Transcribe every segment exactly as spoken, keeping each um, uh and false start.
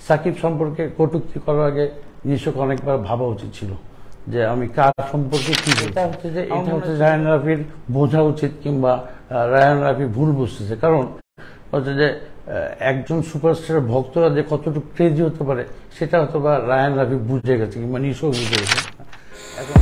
সাকিব সম্পর্কে কটূক্তি করার আগে নিশ্চয় অনেকবার ভাবা উচিত ছিল যে আমি কার সম্পর্কে কি বলছি। এটা হচ্ছে যে এটা হচ্ছে রায়হান রাফির বোঝা উচিত, কিংবা রায়হান রাফি ভুল বুঝতেছে। কারণ হচ্ছে যে একজন সুপারস্টার ভক্তরা যে কতটুকু ক্রেজি হতে পারে সেটা হয়তো বা রায়হান রাফি বুঝে গেছে, কিংবা নিশো বুঝে গেছে। এখন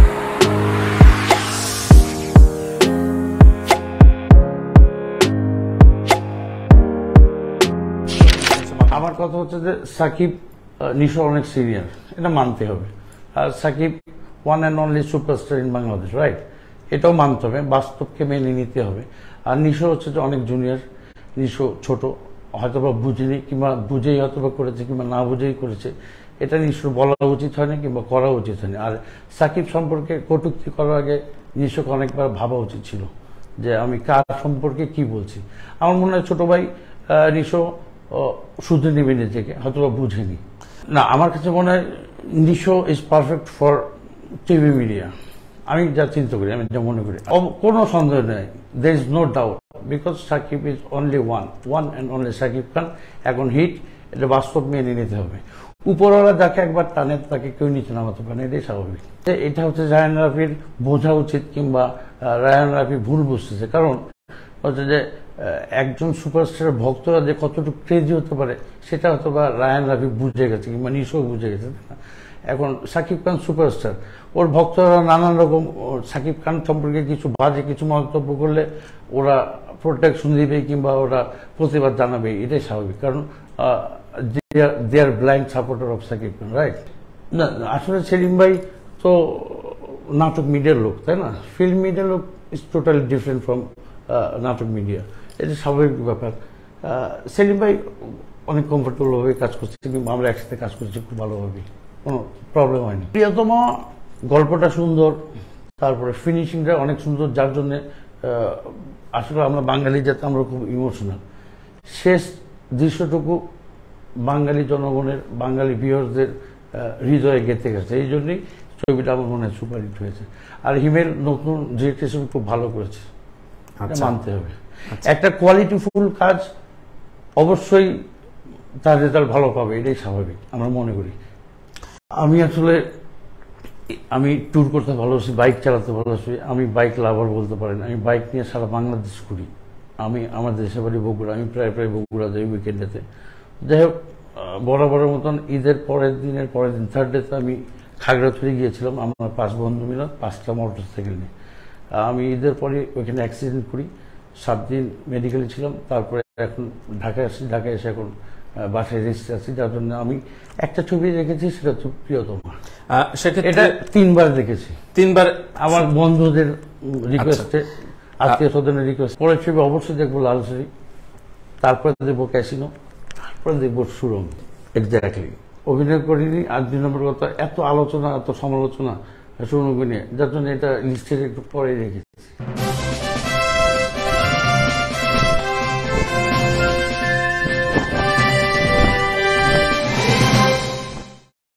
আমার কথা হচ্ছে যে সাকিব নিশো অনেক সিনিয়র, এটা মানতে হবে। আর Shakib one and only superstar in Bangladesh, right? এটাও মানতে হবে, বাস্তবকে মেনে নিতে হবে। আর নিশো হচ্ছে যে অনেক জুনিয়র, নিশো ছোট, হয়তোবা বুঝেনি, কিংবা বুঝেই হয়তোবা করেছে, কিংবা না বুঝেই করেছে। এটা নিশোর বলা উচিত হয়নি, কিংবা করা উচিত হয়নি। আর সাকিব সম্পর্কে কটূক্তি করার আগে নিশোকে অনেকবার ভাবা উচিত ছিল যে আমি কার সম্পর্কে কি বলছি। আমার মনে হয় ছোট ভাই নিশো শুধু নেবে নিজেকে, হয়তোবা বুঝেনি। না, আমার কাছে মনে হয় Nisho is perfect for TV media. আমি যা চিন্তা করি, আমি যা মনে করি, কোনো সন্দেহ নেই, there is no doubt, because Shakib is only one one and only Shakib Khan. এখন হিট, এটা বাস্তব মেনে নিতে হবে। উপরওয়ালা যাকে একবার টানে তাকে কেউ নিচে নামাতে পারে না, এটাই স্বাভাবিক। এটা হচ্ছে রায়হান রাফির বোঝা উচিত, কিংবা রায়হান রাফি ভুল বুঝতেছে। কারণ হচ্ছে যে একজন সুপারস্টারের ভক্তরা যে কতটুকু ক্রেজি হতে পারে সেটা হয়তো বা রায়হান রাফি বুঝে গেছে, কিংবা নিশো বুঝে গেছে। এখন সাকিব খান সুপারস্টার, ওর ভক্তরা নানান রকম সাকিব খান সম্পর্কে কিছু বাজে কিছু মন্তব্য করলে ওরা প্রোটেকশন দিবে, কিংবা ওরা প্রতিবাদ জানাবে, এটাই স্বাভাবিক। কারণ they are blind supporter of Shakib Khan, right? না, আসলে সেলিম ভাই তো নাটক মিডিয়ার লোক, তাই না? ফিল্ম মিডিয়ার লোক ইজ টোটালি ডিফারেন্ট ফ্রম নাটক মিডিয়া, এটা স্বাভাবিক ব্যাপার। সেলিম ভাই অনেক কমফোর্টেবল ভাবে কাজ করছে, কিন্তু আমরা একসাথে কাজ করছি খুব ভালোভাবে, কোনো প্রবলেম হয়নি। প্রিয়তমা গল্পটা সুন্দর, তারপরে ফিনিশিংটা অনেক সুন্দর, যার জন্য আসলে আমরা বাঙালি যাতে আমরা খুব ইমোশনাল। শেষ দৃশ্যটুকু বাঙালি জনগণের, বাঙালি ভিউয়ার্সদের হৃদয়ে গেঁথে গেছে, এই জন্যই ছবিটা আমার মনে হয় সুপারহিট হয়েছে। আর হিমেল নতুন ডিরেক্টর হিসেবে খুব ভালো করেছে, মানতে হবে। একটা কোয়ালিটিফুল কাজ অবশ্যই তার রেজাল্ট ভালো পাবে, এটাই স্বাভাবিক, আমরা মনে করি। আমি আসলে আমি ট্যুর করতে ভালোবাসি, বাইক চালাতে ভালোবাসি, আমি বাইক লাভার বলতে পারেন। আমি বাইক নিয়ে সারা বাংলাদেশ ঘুরি। আমি আমার দেশের বাড়ি বগুড়া, আমি প্রায় প্রায় বগুড়া যাই উইকেন্ডেতে। যাই হোক, বরাবরের মতন ঈদের পরের দিনের পরের দিন থার্ড ডেতে আমি খাগড়াছড়ি গিয়েছিলাম, আমরা পাঁচ বন্ধু মিলে পাঁচটা মোটর সাইকেল নিয়ে। আমি ঈদের পরে ওইখানে অ্যাক্সিডেন্ট করি, সাত দিন মেডিকেলে ছিলাম, তারপরে এখন ঢাকায় আসছি। ঢাকায় এসে এখন বাসায় রেস্টে আছি, যার জন্য আমি একটা ছবি রেখেছি, সেটা হচ্ছে প্রিয়তমা। এটা তিনবার দেখেছি, তিনবার আমার বন্ধুদের রিকোয়েস্টে, আত্মীয় স্বজনের রিকোয়েস্ট। পরের ছবি অবশ্যই দেখবো লালসারি, তারপরে দেখবো ক্যাসিনো, তারপরে দেখবো সুরঙ্গ। এক্স্যাক্টলি অভিনয় করিনি। আর দুই নম্বর কথা, এত আলোচনা, এত সমালোচনা সুরঙ্গ নিয়ে, যার জন্য এটা লিস্টের একটু পরে রেখেছি।